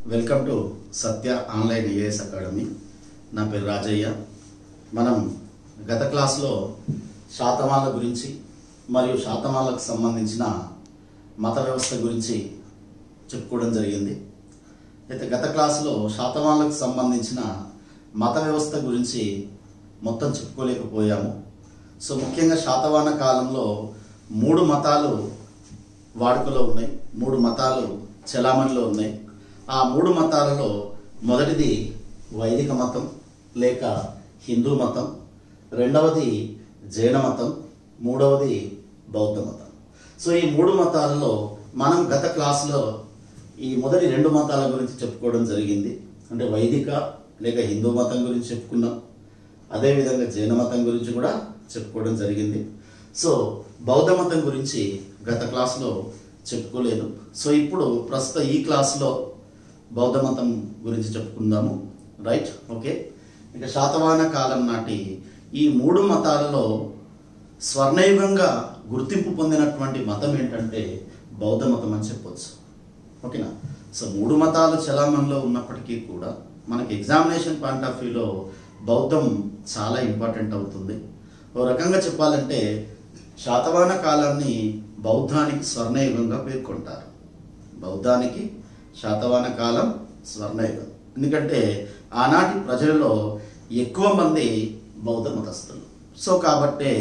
Welcome to Satya online IAS academy. నా పేరు రాజయ్య. మనం గత క్లాస్లో శాతవాహనుల గురించి మరియు శాతవాహనులకు సంబంధించిన మత వ్యవస్థ గురించి చెప్పుకోవడం జరిగింది. అయితే గత క్లాసులో శాతవాహనులకు సంబంధించిన మత వ్యవస్థ గురించి మొత్తం చెప్పుకోలేకపోయాము. సో ముఖ్యంగా శాతవాహన కాలంలో 3 మతాలు వాడుకలో ఉన్నాయి, 3 మతాలు చలామణిలో ఉన్నాయి. ఆ 3 మతాలలో మొదటిది వైదిక మతం లేక హిందూ మతం, రెండవది జైన మతం, మూడవది బౌద్ధ మతం. సో ఈ 3 మతాలలో మనం గత క్లాసులో ఈ మొదటి 2 మతాల గురించి చెప్పుకోవడం జరిగింది. అంటే వైదిక లేక హిందూ మతం గురించి చెప్పుకున్నాం, అదేవిధంగా జైన మతం గురించి కూడా చెప్పుకోవడం జరిగింది. సో బౌద్ధ మతం గురించి గత క్లాసులో చెప్పుకోలేదు. సో ఇప్పుడు ప్రస్తుత ఈ క్లాస్లో బౌద్ధ మతం గురించి చెప్పుకుందాము. Right, okay. ఇక శాతవాహన కాలం నాటి ఈ 3 మతాలలో స్వర్ణయుగంగా గుర్తింపు పొందినటువంటి మతం ఏంటంటే బౌద్ధ మతం అని చెప్పవచ్చు. ఓకేనా. సో 3 మతాలు చలామణిలో ఉన్నప్పటికీ కూడా మనకి ఎగ్జామినేషన్ పాయింట్ ఆఫ్ వ్యూలో బౌద్ధం చాలా ఇంపార్టెంట్ అవుతుంది. ఓ రకంగా చెప్పాలంటే శాతవాహన కాలాన్ని బౌద్ధానికి స్వర్ణయుగంగా పేర్కొంటారు. బౌద్ధానికి శాతవాహన కాలం స్వర్ణయుగం. ఎందుకంటే ఆనాటి ప్రజలలో ఎక్కువ మంది బౌద్ధ మతస్థులు. సో కాబట్టే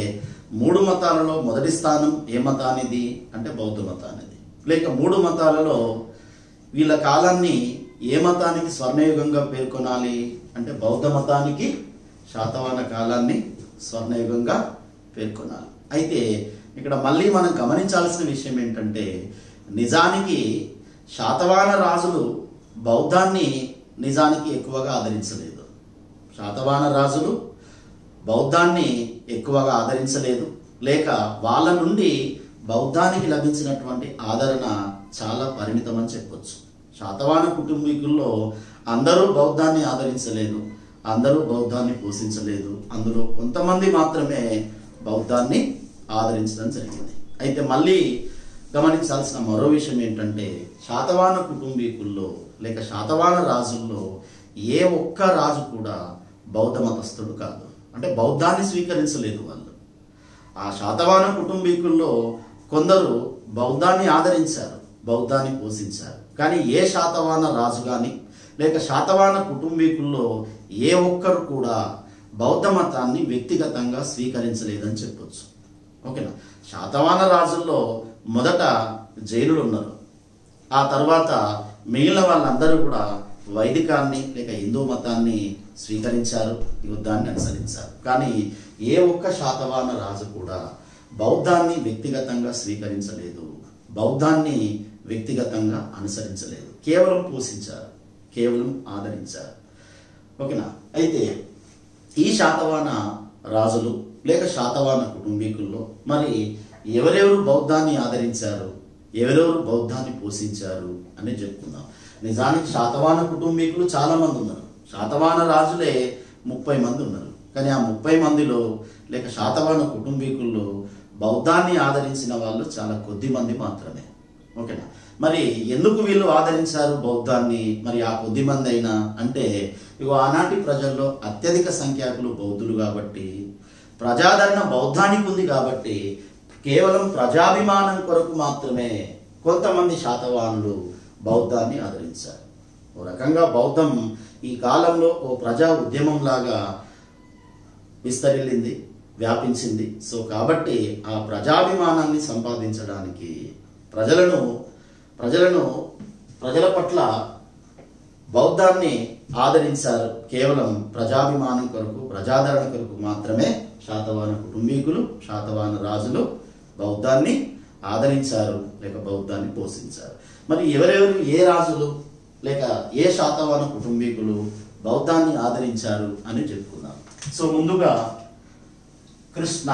3 మతాలలో మొదటి స్థానం ఏ మతానిది అంటే బౌద్ధ మతానిది. లేక 3 మతాలలో వీళ్ళ కాలాన్ని ఏ మతానికి స్వర్ణయుగంగా పేర్కొనాలి అంటే బౌద్ధ మతానికి శాతవాహన కాలాన్ని స్వర్ణయుగంగా పేర్కొనాలి. అయితే ఇక్కడ మళ్ళీ మనం గమనించాల్సిన విషయం ఏంటంటే నిజానికి శాతవాహన రాజులు బౌద్ధాన్ని నిజానికి ఎక్కువగా ఆదరించలేదు. శాతవాహన రాజులు బౌద్ధాన్ని ఎక్కువగా ఆదరించలేదు, లేక వాళ్ళ నుండి బౌద్ధానికి లభించినటువంటి ఆదరణ చాలా పరిమితం అని చెప్పొచ్చు. శాతవాహన కుటుంబీకుల్లో అందరూ బౌద్ధాన్ని ఆదరించలేదు, అందరూ బౌద్ధాన్ని పోషించలేదు. అందులో కొంతమంది మాత్రమే బౌద్ధాన్ని ఆదరించడం జరిగింది. అయితే మళ్ళీ గమనించాల్సిన మరో విషయం ఏంటంటే శాతవాహన కుటుంబీకుల్లో లేక శాతవాహన రాజుల్లో ఏ ఒక్క రాజు కూడా బౌద్ధ మతస్థుడు కాదు. అంటే బౌద్ధాన్ని స్వీకరించలేదు వాళ్ళు. ఆ శాతవాహన కుటుంబీకుల్లో కొందరు బౌద్ధాన్ని ఆదరించారు, బౌద్ధాన్ని పోషించారు. కానీ ఏ శాతవాహన రాజు కానీ లేక శాతవాహన కుటుంబీకుల్లో ఏ ఒక్కరు కూడా బౌద్ధ మతాన్ని వ్యక్తిగతంగా స్వీకరించలేదని చెప్పొచ్చు. ఓకేనా. శాతవాహన రాజుల్లో మొదట జైనులు ఉన్నారు, ఆ తర్వాత మిగిలిన వాళ్ళందరూ కూడా వైదికాన్ని లేక హిందూ మతాన్ని స్వీకరించారు, యుద్ధాన్ని అనుసరించారు. కానీ ఏ ఒక్క శాతవాహన రాజు కూడా బౌద్ధాన్ని వ్యక్తిగతంగా స్వీకరించలేదు, బౌద్ధాన్ని వ్యక్తిగతంగా అనుసరించలేదు. కేవలం పోషించారు, కేవలం ఆదరించారు. ఓకేనా. అయితే ఈ శాతవాహన రాజులు లేక శాతవాహన కుటుంబీకుల్లో మరి ఎవరెవరు బౌద్ధాన్ని ఆదరించారు, ఎవరెవరు బౌద్ధాన్ని పోషించారు అని చెప్పుకుందాం. నిజానికి శాతవాహన కుటుంబీకులు చాలా మంది ఉన్నారు. శాతవాహన రాజులే 30 మంది ఉన్నారు. కానీ ఆ 30 మందిలో లేక శాతవాహన కుటుంబీకుల్లో బౌద్ధాన్ని ఆదరించిన వాళ్ళు చాలా కొద్ది మంది మాత్రమే. ఓకేనా. మరి ఎందుకు వీళ్ళు ఆదరించారు బౌద్ధాన్ని? మరి ఆ కొద్ది మంది అయినా అంటే ఇగో ఆనాటి ప్రజల్లో అత్యధిక సంఖ్యాకులు బౌద్ధులు కాబట్టి, ప్రజాదరణ బౌద్ధానికి ఉంది కాబట్టి కేవలం ప్రజాభిమానం కొరకు మాత్రమే కొంతమంది శాతవాహనులు బౌద్ధాన్ని ఆదరించారు. ఓ రకంగా బౌద్ధం ఈ కాలంలో ఓ ప్రజా ఉద్యమం లాగా విస్తరిల్లింది, వ్యాపించింది. సో కాబట్టి ఆ ప్రజాభిమానాన్ని సంపాదించడానికి ప్రజల పట్ల బౌద్ధాన్ని ఆదరించారు. కేవలం ప్రజాభిమానం కొరకు, ప్రజాదరణ కొరకు మాత్రమే శాతవాహన కుటుంబీకులు, శాతవాహన రాజులు బౌద్ధాన్ని ఆదరించారు లేక బౌద్ధాన్ని పోషించారు. మరి ఎవరెవరు, ఏ రాజులు లేక ఏ శాతవాహన కుటుంబీకులు బౌద్ధాన్ని ఆదరించారు అని చెప్పుకుందాం. సో ముందుగా కృష్ణ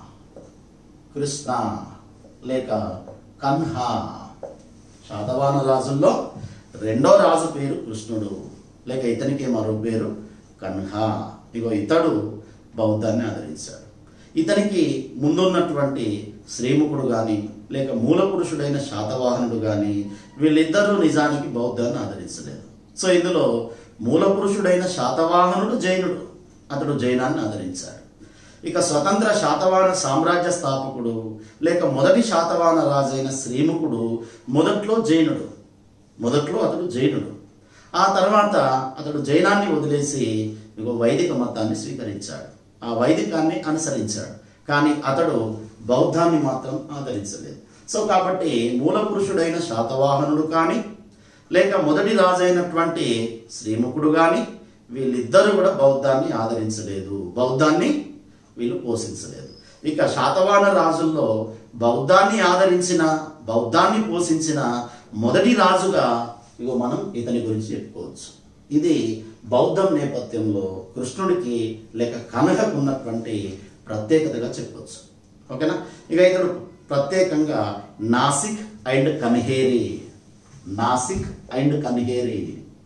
లేక కన్హా. శాతవాహన రాజుల్లో 2వ రాజు పేరు కృష్ణుడు, లేక ఇతనికి మరో పేరు కన్హా. ఇగో ఇతడు బౌద్ధాన్ని ఆదరించాడు. ఇతనికి ముందున్నటువంటి శ్రీముఖుడు కానీ లేక మూల పురుషుడైన శాతవాహనుడు కానీ వీళ్ళిద్దరూ నిజానికి బౌద్ధాన్ని ఆదరించలేదు. సో ఇందులో మూల పురుషుడైన శాతవాహనుడు జైనుడు, అతడు జైనాన్ని ఆదరించాడు. ఇక స్వతంత్ర శాతవాహన సామ్రాజ్య స్థాపకుడు లేక మొదటి శాతవాహన రాజైన శ్రీముఖుడు మొదట్లో అతడు జైనుడు. ఆ తర్వాత అతడు జైనాన్ని వదిలేసి వైదిక మతాన్ని స్వీకరించాడు, ఆ వైదికాన్ని అనుసరించాడు. కానీ అతడు బౌద్ధాన్ని మాత్రం ఆదరించలేదు. సో కాబట్టి మూల పురుషుడైన శాతవాహనుడు కానీ లేక మొదటి రాజైనటువంటి శ్రీముఖుడు కానీ వీళ్ళిద్దరూ కూడా బౌద్ధాన్ని ఆదరించలేదు, బౌద్ధాన్ని వీళ్ళు పోషించలేదు. ఇక శాతవాహన రాజుల్లో బౌద్ధాన్ని ఆదరించిన, బౌద్ధాన్ని పోషించిన మొదటి రాజుగా మనం ఇతని గురించి చెప్పుకోవచ్చు. ఇది బౌద్ధం నేపథ్యంలో కృష్ణుడికి లేక కనకకు ఉన్నటువంటి ప్రత్యేకతగా చెప్పవచ్చు. ఓకేనా. ఇక ఇతడు ప్రత్యేకంగా Nashik and Kanheri, Nashik and Kanheri,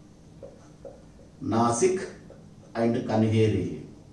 Nashik and Kanheri,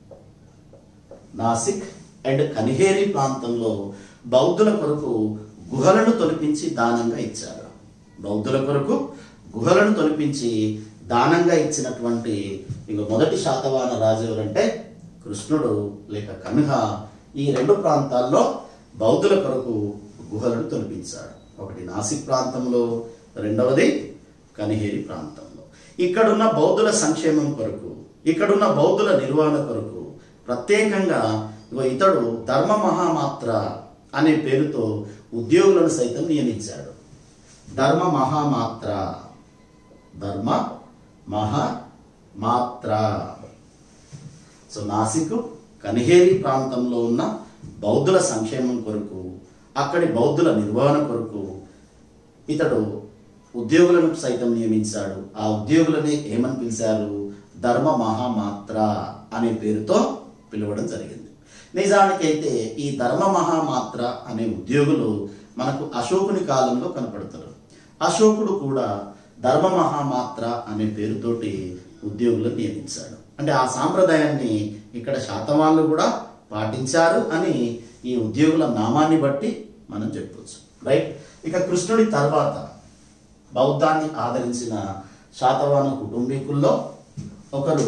Nashik and Kanheri ప్రాంతంలో బౌద్ధుల కొరకు గుహలను తొలిపించి దానంగా ఇచ్చారు. బౌద్ధుల కొరకు గుహలను తొలిపించి దానంగా ఇచ్చినటువంటి మొదటి శాతవాహన రాజు ఎవరంటే కృష్ణుడు లేక కన్హ. ఈ రెండు ప్రాంతాల్లో బౌద్ధుల కొరకు గుహలను తొలిపించాడు. ఒకటి నాసిక్ ప్రాంతంలో, రెండవది కన్హేరి ప్రాంతంలో. ఇక్కడున్న బౌద్ధుల సంక్షేమం కొరకు, ఇక్కడున్న బౌద్ధుల నిర్వహణ కొరకు ప్రత్యేకంగా ఇతడు ధర్మ మహామాత్ర అనే పేరుతో ఉద్యోగులను సైతం నియమించాడు. ధర్మ మహామాత్ర, ధర్మ మహామాత్ర. సో నాసిక్ కన్హేరి ప్రాంతంలో ఉన్న బౌద్ధుల సంక్షేమం కొరకు, అక్కడి బౌద్ధుల నిర్వహణ కొరకు ఇతడు ఉద్యోగులను సైతం నియమించాడు. ఆ ఉద్యోగులని ఏమని పిలిచారు? ధర్మ మహామాత్ర అనే పేరుతో పిలవడం జరిగింది. నిజానికైతే ఈ ధర్మ మహామాత్ర అనే ఉద్యోగులు మనకు అశోకుని కాలంలో కనపడతారు. అశోకుడు కూడా ధర్మ మహామాత్ర అనే పేరుతోటి ఉద్యోగులను నియమించాడు. అంటే ఆ సాంప్రదాయాన్ని ఇక్కడ శాతవాహనులు కూడా పాటించారు అని ఈ ఉద్యోగుల నామాన్ని బట్టి మనం చెప్పవచ్చు. రైట్. ఇక కృష్ణుడి తర్వాత బౌద్ధాన్ని ఆదరించిన శాతవాహన కుటుంబీకుల్లో ఒకరు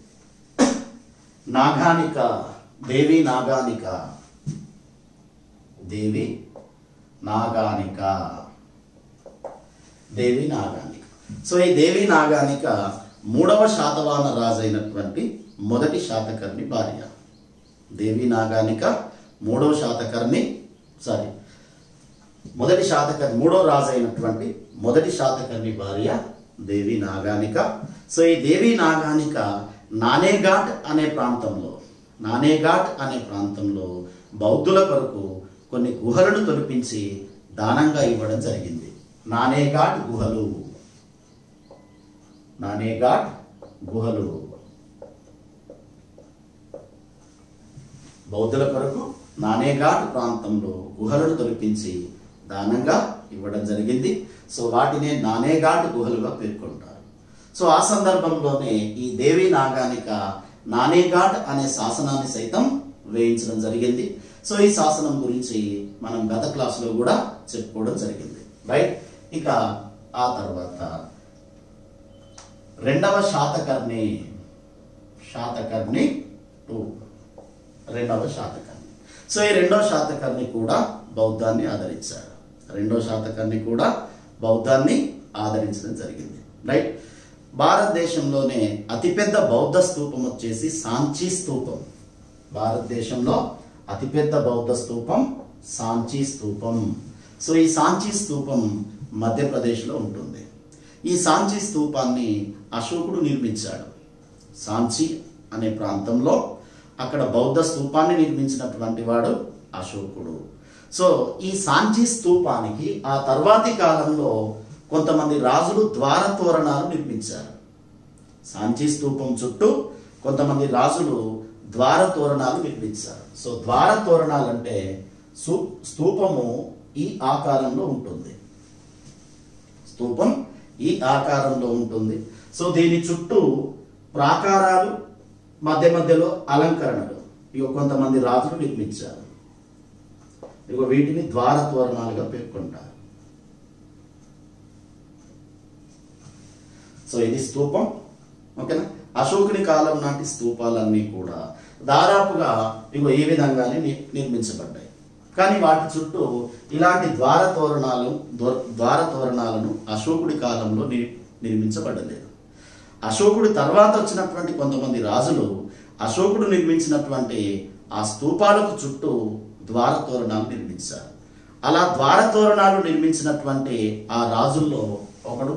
నాగానిక, దేవి నాగానిక, దేవి నాగానిక, దేవి నాగానిక. సో ఈ దేవి నాగానిక మూడవ శాతవాహన రాజైనటువంటి మొదటి శాతకర్ణి భార్య. దేవి నాగానిక మూడవ శాతకర్ణి, మొదటి శాతకర్ణి, మూడవ రాజు అయినటువంటి మొదటి శాతకర్ణి భార్య దేవి నాగానిక. సో ఈ దేవి నాగానిక నానేఘాట్ అనే ప్రాంతంలో బౌద్ధుల కొరకు కొన్ని గుహలను తొలిపించి దానంగా ఇవ్వడం జరిగింది. నానేఘాట్ గుహలు, నానేఘాట్ గుహలు బౌద్ధుల కొరకు నానేఘాట్ ప్రాంతంలో గుహలను తొలిపించి దానంగా ఇవ్వడం జరిగింది. సో వాటినే నానేఘాట్ గుహలుగా పేర్కొంటారు. సో ఆ సందర్భంలోనే ఈ దేవి నాగానిక నానేఘాట్ అనే శాసనాన్ని సైతం వేయించడం జరిగింది. సో ఈ శాసనం గురించి మనం గత క్లాసులో కూడా చెప్పుకోవడం జరిగింది. రైట్. ఇక ఆ తర్వాత రెండవ శాతకర్ణి, శాతకర్ణి 2, రెండవ శాతకర్ణి. సో ఈ రెండవ శాతకర్ణి కూడా బౌద్ధాన్ని ఆదరించాడు. రెండవ శాతకర్ణి కూడా బౌద్ధాన్ని ఆదరించడం జరిగింది. రైట్. భారతదేశంలోనే అతిపెద్ద బౌద్ధ స్తూపం వచ్చేసి సాంచి స్తూపం. భారతదేశంలో అతిపెద్ద బౌద్ధ స్తూపం సాంచి స్తూపం. సో ఈ సాంచి స్తూపం మధ్యప్రదేశ్లో ఉంటుంది. ఈ సాంచి స్తూపాన్ని అశోకుడు నిర్మించాడు. సాంచి అనే ప్రాంతంలో అక్కడ బౌద్ధ స్తూపాన్ని నిర్మించినటువంటి వాడు అశోకుడు. సో ఈ సాంచి స్తూపానికి ఆ తర్వాతి కాలంలో కొంతమంది రాజులు ద్వార తోరణాలు నిర్మించారు. సాంచి స్తూపం చుట్టూ కొంతమంది రాజులు ద్వార తోరణాలు నిర్మించారు. సో ద్వార తోరణాలు అంటే స్తూపము ఈ ఆకారంలో ఉంటుంది. స్తూపం ఈ ఆకారంలో ఉంటుంది. సో దీని చుట్టూ ప్రాకారాలు, మధ్య మధ్యలో అలంకరణలు కొంతమంది రాజులు నిర్మించారు. వీటిని ద్వార తోరణాలుగా పేర్కొంటారు. సో ఇది స్తూపం, ఓకేనా. అశోకుని కాలం నాటి స్తూపాలన్నీ కూడా దాదాపుగా ఇగో ఈ విధంగానే నిర్మించబడ్డాయి. కానీ వాటి చుట్టూ ఇలాంటి ద్వార తోరణాలను అశోకుడి కాలంలో నిర్మించబడలేదు. అశోకుడి తర్వాత వచ్చినటువంటి కొంతమంది రాజులు అశోకుడు నిర్మించినటువంటి ఆ స్తూపాలకు చుట్టూ ద్వార తోరణాలు నిర్మించారు. అలా ద్వార తోరణాలు నిర్మించినటువంటి ఆ రాజుల్లో ఒకడు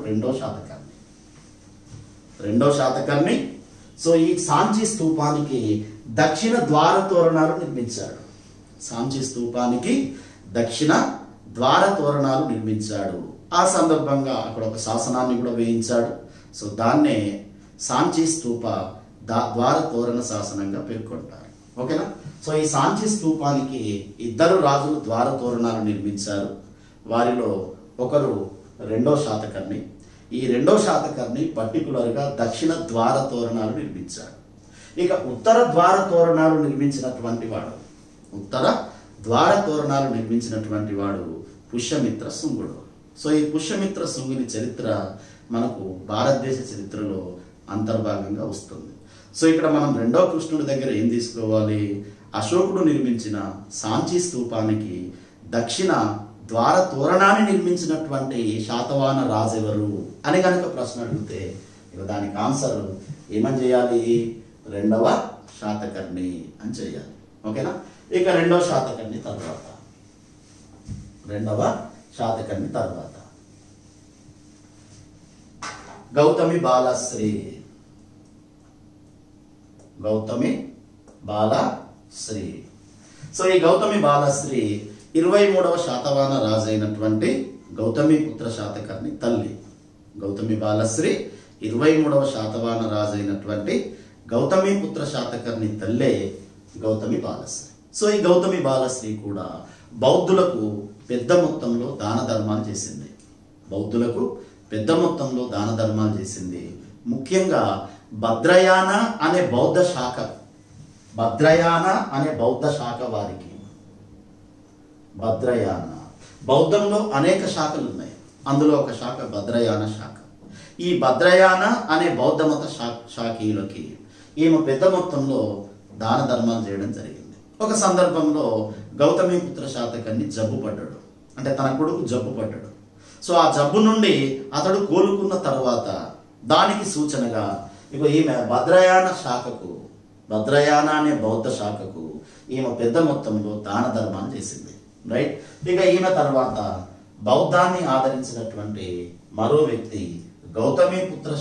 రెండో శాతకర్ణి. సో ఈ సాంచి స్తూపానికి దక్షిణ ద్వార తోరణాలు నిర్మించాడు. సాంచి స్తూపానికి దక్షిణ ద్వార తోరణాలు నిర్మించాడు. ఆ సందర్భంగా అక్కడ ఒక శాసనాన్ని కూడా వేయించాడు. సో దాన్నే సాంచి స్తూప ద్వార తోరణ శాసనంగా పేర్కొంటారు, ఓకేనా. సో ఈ సాంచి స్తూపానికి ఇద్దరు రాజులు ద్వార తోరణాలు నిర్మించారు. వారిలో ఒకరు రెండో శాతకర్ణి. ఈ రెండో శాతకర్ణి పర్టికులర్గా దక్షిణ ద్వార తోరణాలు నిర్మించాడు. ఇక ఉత్తర ద్వార తోరణాలు నిర్మించినటువంటి వాడు పుష్యమిత్ర శుంగుడు. సో ఈ పుష్యమిత్ర శుంగుని చరిత్ర మనకు భారతదేశ చరిత్రలో అంతర్భాగంగా వస్తుంది. సో ఇక్కడ మనం రెండో కృష్ణుడి దగ్గర ఏం తీసుకోవాలి? అశోకుడు నిర్మించిన సాంచి స్తూపానికి దక్షిణ ద్వార తోరణాన్ని నిర్మించినటువంటి శాతవాహన రాజు ఎవరు అని కనుక ప్రశ్న అడిగితే ఇక దానికి ఆన్సర్ ఏమని చేయాలి? రెండవ శాతకర్ణి అని చేయాలి, ఓకేనా. ఇక రెండవ శాతకర్ణి తర్వాత గౌతమి బాలశ్రీ. సో ఈ గౌతమి బాలశ్రీ 23వ శాతవాహన రాజు అయినటువంటి గౌతమిపుత్ర శాతకర్ణి తల్లి. గౌతమి బాలశ్రీ 23వ శాతవాహన రాజు అయినటువంటి గౌతమిపుత్ర శాతకర్ణి తల్లే గౌతమి బాలశ్రీ. సో ఈ గౌతమి బాలశ్రీ కూడా బౌద్ధులకు పెద్ద మొత్తంలో దాన ధర్మాలు చేసింది. ముఖ్యంగా భద్రయాన అనే బౌద్ధ శాఖ వారికి బౌద్ధంలో అనేక శాఖలు ఉన్నాయి. అందులో ఒక శాఖ భద్రయాన శాఖ. ఈ భద్రయాన అనే బౌద్ధ మత శాఖీయులకి ఈమె పెద్ద మొత్తంలో దాన ధర్మాలు చేయడం జరిగింది. ఒక సందర్భంలో గౌతమిపుత్ర శాతకర్ణి జబ్బుపడ్డాడు, అంటే తన కొడుకు జబ్బుపడ్డాడు. సో ఆ జబ్బు నుండి అతడు కోలుకున్న తర్వాత దానికి సూచనగా ఇక ఈమె భద్రయాన అనే బౌద్ధ శాఖకు ఈమె పెద్ద మొత్తంలో దాన ధర్మాలు చేసింది, రైట్. ఇక ఈమె తర్వాత బౌద్ధాన్ని ఆదరించినటువంటి మరో వ్యక్తి గౌతమిపుత్ర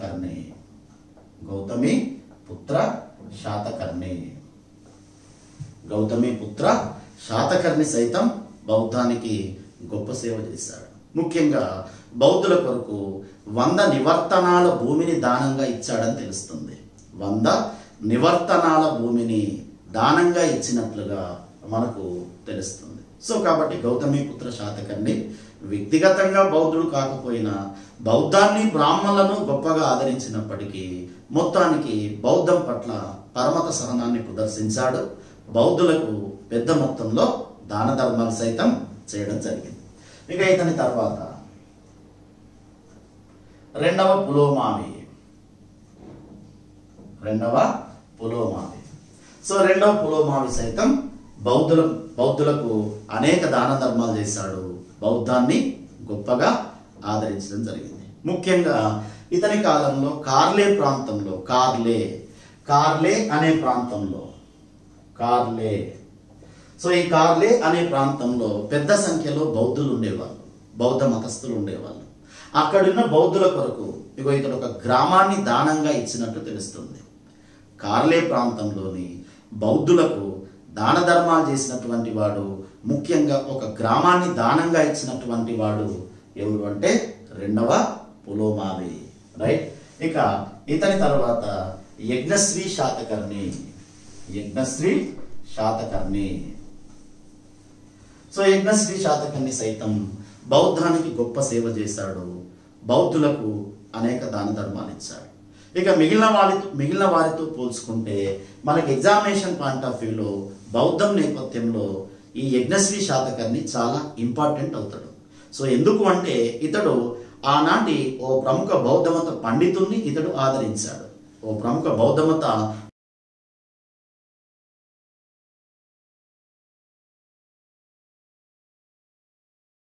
శాతకర్ణి సైతం బౌద్ధానికి గొప్ప సేవ చేశాడు. ముఖ్యంగా బౌద్ధుల కొరకు 100 నివర్తనాల భూమిని దానంగా ఇచ్చాడని తెలుస్తుంది. 100 నివర్తనాల భూమిని దానంగా ఇచ్చినట్లుగా మనకు తెలుస్తుంది. సో కాబట్టి గౌతమిపుత్ర శాతకర్ణి వ్యక్తిగతంగా బౌద్ధుడు కాకపోయినా బౌద్ధాన్ని బ్రాహ్మణులను గొప్పగా ఆదరించినప్పటికీ మొత్తానికి బౌద్ధం పట్ల పరమత సహనాన్ని ప్రదర్శించాడు. బౌద్ధులకు పెద్ద మొత్తంలో దాన ధర్మాలు సైతం చేయడం జరిగింది. ఇక ఇతని తర్వాత రెండవ పులోమావి. సో రెండవ పులోమావి సైతం బౌద్ధులకు అనేక దాన ధర్మాలు చేశాడు. బౌద్ధాన్ని గొప్పగా ఆదరించడం జరిగింది. ముఖ్యంగా ఇతని కాలంలో కార్లే అనే ప్రాంతంలో సో ఈ కార్లే అనే ప్రాంతంలో పెద్ద సంఖ్యలో బౌద్ధులు ఉండేవాళ్ళు, బౌద్ధ మతస్థులు ఉండేవాళ్ళు. అక్కడున్న బౌద్ధుల కొరకు ఇతడు ఒక గ్రామాన్ని దానంగా ఇచ్చినట్టు తెలుస్తుంది. కార్లే ప్రాంతంలోని బౌద్ధులకు దాన ధర్మాలు చేసినటువంటి వాడు, ముఖ్యంగా ఒక గ్రామాన్ని దానంగా ఇచ్చినటువంటి వాడు ఎవరు అంటే రెండవ పులోమావి, రైట్. ఇక ఇతని తర్వాత యజ్ఞశ్రీ శాతకర్ణి. సో యజ్ఞశ్రీ శాతకర్ణి సైతం బౌద్ధానికి గొప్ప సేవ చేశాడు. బౌద్ధులకు అనేక దాన ధర్మాలు ఇచ్చాడు. ఇక మిగిలిన వారితో పోల్చుకుంటే మనకి ఎగ్జామినేషన్ పాయింట్ ఆఫ్ వ్యూలో బౌద్ధం నేపథ్యంలో ఈ యజ్ఞశ్రీ శాతకర్ణి చాలా ఇంపార్టెంట్ అవుతాడు. సో ఎందుకు అంటే ఇతడు ఆనాటి ఓ ప్రముఖ బౌద్ధమత పండితుణ్ణి ఇతడు ఆదరించాడు. ఓ ప్రముఖ బౌద్ధమత